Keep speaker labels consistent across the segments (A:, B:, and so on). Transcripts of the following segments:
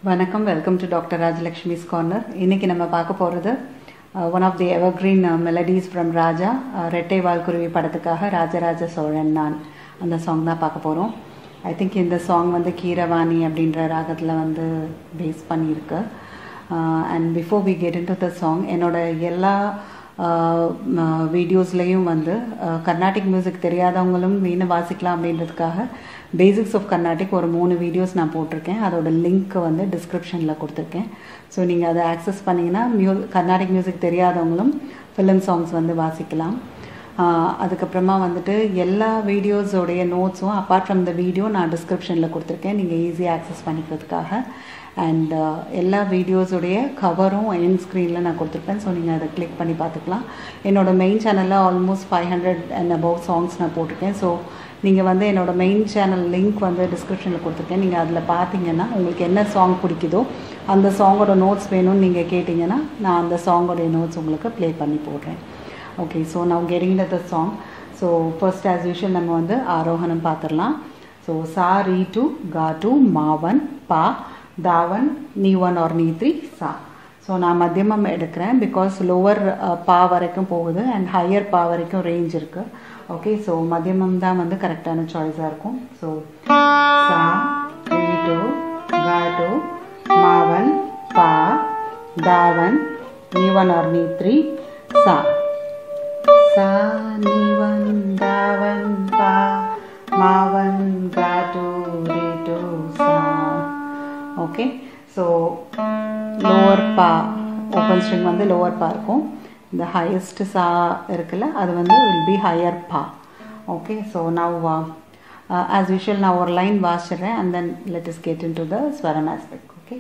A: வணக்கம், welcome to doctor Rajalakshmi's corner. இன்றைக்கி நம்ம பார்க்க போகிறது one of the evergreen melodies from Raja, Rettai Vaalkuruvi படத்துக்காக ராஜராஜ சோழன் நான் அந்த சாங் தான் பார்க்க போகிறோம். ஐ திங்க் இந்த சாங் வந்து கீரவாணி அப்படின்ற ராகத்தில் வந்து பேஸ் பண்ணியிருக்கு. And before we get into the த சாங், என்னோட எல்லா வீடியோஸ்லேயும் வந்து கர்நாடிக் மியூசிக் தெரியாதவங்களும் வீணை வாசிக்கலாம் அப்படின்றதுக்காக பேசிக்ஸ் ஆஃப் கர்நாடிக் ஒரு 3 வீடியோஸ் நான் போட்டிருக்கேன். அதோட லிங்க் வந்து டிஸ்கிரிப்ஷனில் கொடுத்துருக்கேன். ஸோ நீங்கள் அதை ஆக்சஸ் பண்ணிங்கன்னா கர்நாடிக் மியூசிக் தெரியாதவங்களும் ஃபிலிம் சாங்ஸ் வந்து வாசிக்கலாம். அதுக்கப்புறமா வந்துட்டு எல்லா வீடியோஸோடைய நோட்ஸும் அப்பார்ட் ஃப்ரம் த வீடியோ நான் டிஸ்கிரிப்ஷனில் கொடுத்துருக்கேன், நீங்கள் ஈஸியாக ஆக்சஸ் பண்ணிக்கிறதுக்காக. அண்ட் எல்லா வீடியோஸோடைய கவரும் எண்ட் ஸ்க்ரீனில் நான் கொடுத்துருப்பேன். ஸோ நீங்கள் அதை கிளிக் பண்ணி பார்த்துக்கலாம். என்னோடய மெயின் சேனலில் ஆல்மோஸ்ட் 500 and above சாங்ஸ் நான் போட்டிருக்கேன். ஸோ நீங்கள் வந்து என்னோடய மெயின் சேனல் லிங்க் வந்து டிஸ்கிரிப்ஷனில் கொடுத்துருக்கேன். நீங்கள் அதில் பார்த்தீங்கன்னா உங்களுக்கு என்ன சாங் பிடிக்குதோ அந்த சாங்கோட நோட்ஸ் வேணும்னு நீங்கள் கேட்டிங்கன்னா நான் அந்த சாங்கோடைய நோட்ஸ் உங்களுக்கு ப்ளே பண்ணி போடுறேன். ஓகே, ஸோ நான் getting the song. So first as usual நம்ம வந்து ஆரோகணம் பார்த்துடலாம். ஸோ சா ரீ டு கா டு மாவன் பா தாவன் நீ 1 or நீ 3 சா. ஸோ நான் மத்தியமம் எடுக்கிறேன் பிகாஸ் லோவர் பா வரைக்கும் போகுது அண்ட் ஹையர் பா வரைக்கும் ரேஞ்ச் இருக்குது. ஓகே, ஸோ மத்தியமம் தான் வந்து கரெக்டான சாய்ஸாக இருக்கும். ஸோ சா ரீ டு கா டு மாவன் பா தாவன் நீ 1 or நீ 3 சா. சா நீ 1 தாவன் பா மாவன் கா டு ரீ டு சா. ஓகே, ஸோ லோவர் பா ஓப்பன் ஸ்ட்ரிங் வந்து லோவர் பா இருக்கும். இந்த ஹையஸ்ட் சா இருக்குல்ல அது வந்து வில் பி ஹையர் பா. Okay, so now as usual நான் ஒரு லைன் வாசிடுறேன் and then let is get into the த ஸ்வரம் ஆஸ்பெக்ட். Okay,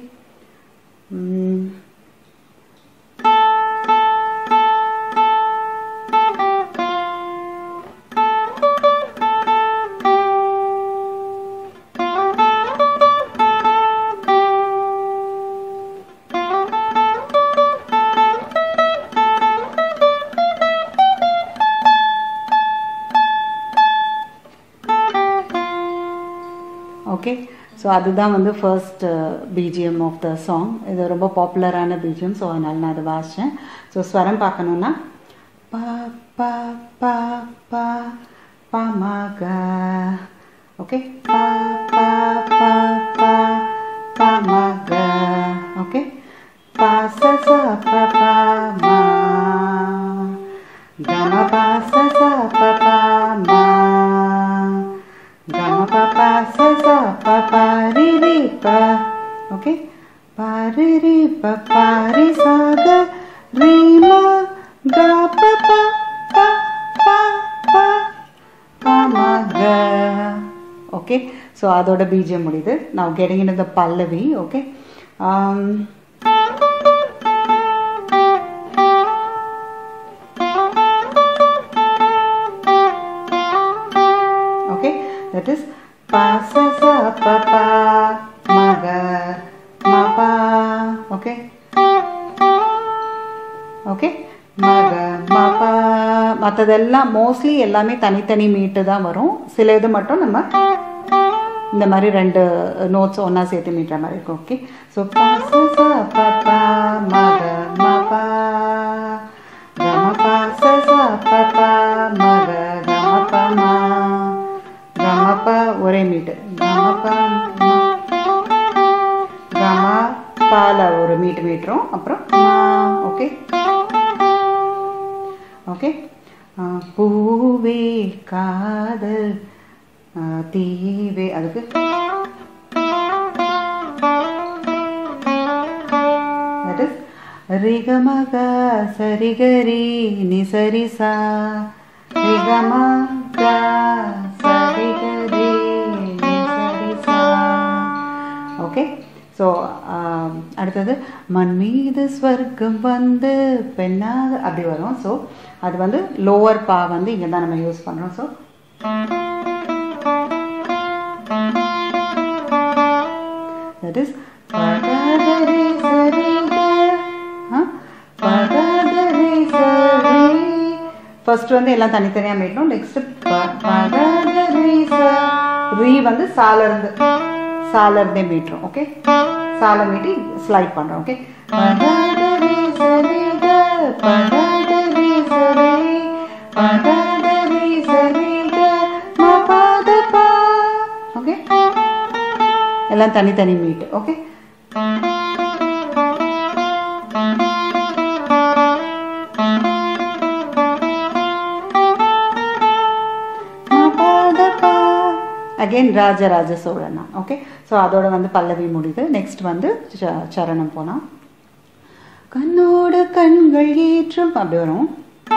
A: okay. ஸோ அதுதான் வந்து first BGM of the song. இது ரொம்ப பாப்புலரான பிஜிஎம், ஸோ அதனால நான் அதை வாசித்தேன். ஸோ ஸ்வரம் பார்க்கணுன்னா பா பா பா பா பா மா கா. ஓகே, பா பா பா பா பா மா கா. ஓகே, பா ச ச ப பா மா க ம பா ச ச ப பா மா Gama pa pa sa sa pa pa ri ri pa. Okay, pa ri ri pa pa ri sa ga ri ma ga pa pa pa pa pa pa ma ga. Okay, so adoda BGM mudidhu. Now getting into the Pallavi. Okay, that is pa sa sa pa pa ma ga ma pa. Okay, okay, ma ga ma pa. மற்றதெல்லாம் mostly எல்லாமே தனித்தனி மீட்டு தான் வரும். சில இது மட்டும் நம்ம இந்த மாதிரி 2 நோட்ஸ் ஒன்றா சேர்த்து மீட்டுற மாதிரி இருக்கும். ஓகே, ஸோ பா சா சா பா பா ma ga ma pa ga ma pa sa sa pa pa ma ga ga ma pa ma கமப்பா ஒரே மீட்டு கமப்பா கம பால ஒரு மீட்டு மீட்டுறோம். அப்புறம் ஓகே ஓகே, பூவே காதல் தீவே அதுக்கு that is ரிகமக சரிகரி நிசரிசா ரிகமக ஓகே. ஸோ அடுத்தது மண் மீது ஸ்வர்க்கம் வந்து பெண்ணாக அப்படி வரும். ஸோ அது வந்து லோவர் பா வந்து இங்கே தான் நம்ம யூஸ் பண்ணுறோம். ஸோ தட் இஸ் ஃபர்ஸ்ட் வந்து எல்லாம் தனித்தனியாக மீட்டணும். நெக்ஸ்ட் ரீ வந்து சால இருந்து சால இருந்தே மீட்டுறோம். ஓகே, சால மீட்டி ஸ்லைட் பண்ணுறோம். ஓகே, ஓகே, எல்லாம் தனித்தனி மீட்டு. ஓகே, அகெயின் ராஜராஜ சோழனா. ஓகே, ஸோ அதோட வந்து பல்லவி முடியுது. நெக்ஸ்ட் வந்து சரணம் போனால் கண்ணோட கண்கள் ஏற்றும் அப்படி வரும்.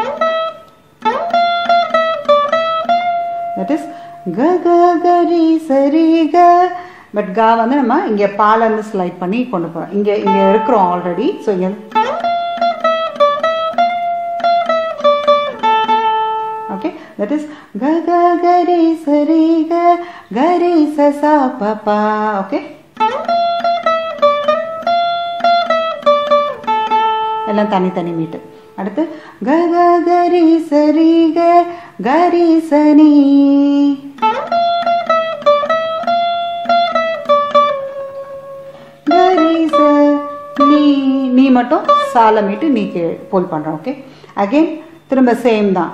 A: தட் இஸ் க க கரி சரி க. பட் கா வந்து நம்ம இங்கே பால இருந்து ஸ்லைட் பண்ணி கொண்டு போகிறோம். இங்கே இருக்கிறோம் ஆல்ரெடி. ஸோ இங்கே okay, that is ga ga gari sari ga gari sa sa pa pa. Okay, எல்லாம் தனித்தனி மீட்டு. அடுத்து க க கரி சரி க கரி சனி. கரி ச நீ. நீ மட்டும் சால மீட்டு நீக்கு போல் பண்றோம். ஓகே, அகைன் திரும்ப சேம் தான்.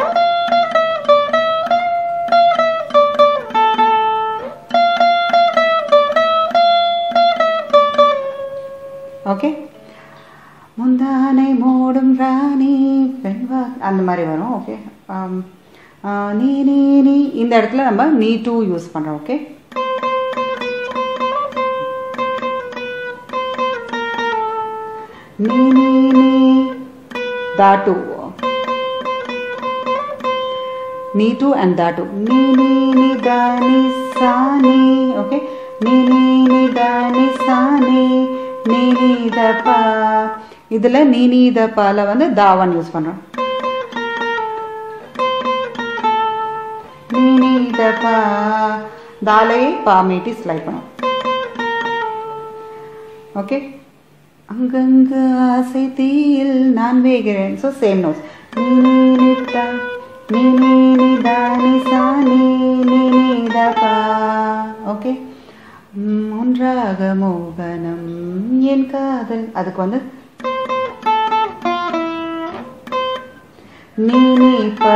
A: ஓகே, முந்தானை மூடும் ராணி பெண்வா அந்த மாதிரி வரும். ஓகே, நீ நீ நீ இந்த இடத்துல நம்ம நீ டூ யூஸ் பண்ணுறோம். ஓகே, நீ நீ நீ தா டூ, நீ டூ அண்ட் தா டூ. நீ நீ நீ தா நீ சா நீ. ஓகே, நீ நீ நீ தா நீ சா நீ நீத பா. இதுல நீத பால வந்து தாவன் யூஸ் பண்றோம். நீத பா தாலே பா மீட்டி ஸ்லைட் பண்ணோம். ஓகே, அங்கங்கு ஆசை தீயில் நான் வேகிறேன். So same notes. நீதா நீ நீதா நீ சா நீ நீத பா. ஓகே, ஒன்றாக மோகனம் என் காதல். அதுக்கு வந்து நீ நீ ப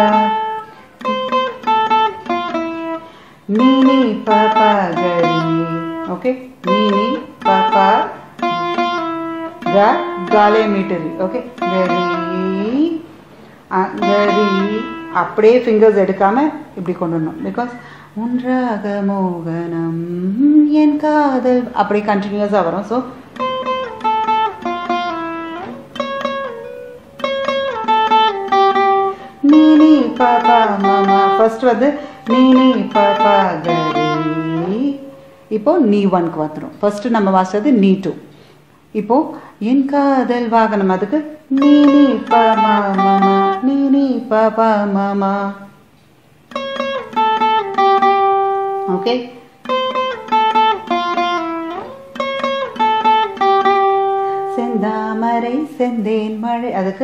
A: நீ நீ ப ப கரி. ஓகே, நீ நீ ப ப க காலே மீட்டரி. ஓகே, கரி கரி அப்படியே ஃபிங்கர்ஸ் எடுக்காம இப்படி கொண்டு வரணும். பிகாஸ் ஒன்றாக மோகனம் என் காதல் அப்படி கண்டினியூஸாக வரும். ஸோ நீ நீ பாப்பா மாமா. ஃபர்ஸ்ட் வந்து நீ நீ பாப்பா கரி. இப்போ நீ ஒன்க்கு வந்துடும். ஃபர்ஸ்ட் நம்ம வாசிச்சது நீ டூ. இப்போ என் காதல் வாகனம். அதுக்கு நீ நீ பாமா மாமா நீ நீ பாப்பா மாமா. ஓகே, செந்தாமரை செந்தேன் மழை. அதுக்கு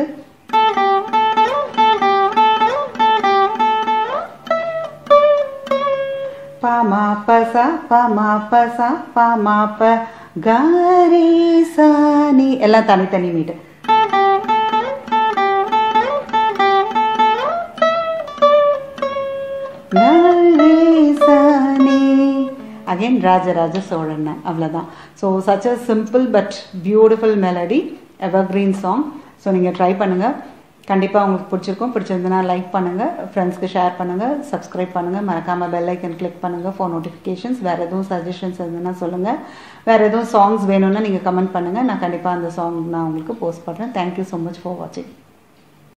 A: பாமா பசா பாமா பசா பாமா ப காரி சானி. எல்லாம் தனித்தனி மீட்டு. அகெயின் ராஜராஜ சோழன். அவ்வளோதான். So such a simple but beautiful melody, evergreen song. So நீங்கள் ட்ரை பண்ணுங்கள். கண்டிப்பாக உங்களுக்கு பிடிச்சிருக்கும். பிடிச்சிருந்ததுன்னா லைக் பண்ணுங்கள், ஃப்ரெண்ட்ஸ்க்கு ஷேர் பண்ணுங்கள், சப்ஸ்கிரைப் பண்ணுங்கள், மறக்காமல் பெல் ஐக்கன் கிளிக் பண்ணுங்கள் ஃபார் நோட்டிஃபிகேஷன்ஸ். வேறு எதுவும் சஜஷன்ஸ் இருந்ததுன்னா சொல்லுங்கள். வேறு எதுவும் சாங்ஸ் வேணும்னா நீங்கள் கமெண்ட் பண்ணுங்கள். நான் கண்டிப்பாக அந்த சாங் நான் உங்களுக்கு போஸ்ட் பண்ணுறேன். தேங்க்யூ ஸோ மச் ஃபார் வாட்சிங்.